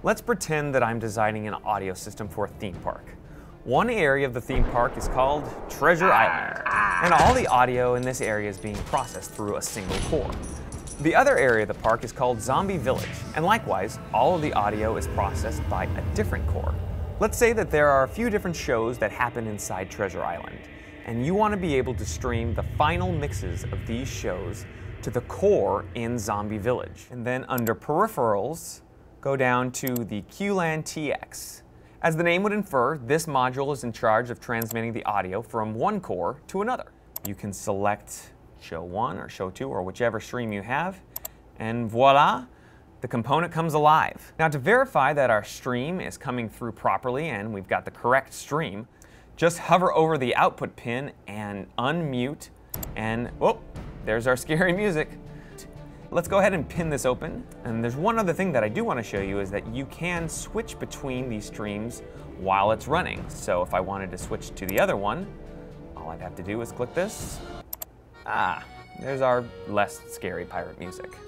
Let's pretend that I'm designing an audio system for a theme park. One area of the theme park is called Treasure Island, and all the audio in this area is being processed through a single core. The other area of the park is called Zombie Village, and likewise, all of the audio is processed by a different core. Let's say that there are a few different shows that happen inside Treasure Island, and you want to be able to stream the final mixes of these shows to the core in Zombie Village. And then under Peripherals, go down to the Q-SYS. As the name would infer, this module is in charge of transmitting the audio from one core to another. You can select show 1 or show 2 or whichever stream you have, and voila, the component comes alive. Now, to verify that our stream is coming through properly and we've got the correct stream, just hover over the output pin and unmute, and whoop, there's our scary music. Let's go ahead and pin this open. And there's one other thing that I do want to show you is that you can switch between these streams while it's running. So if I wanted to switch to the other one, all I'd have to do is click this. Ah, there's our less scary pirate music.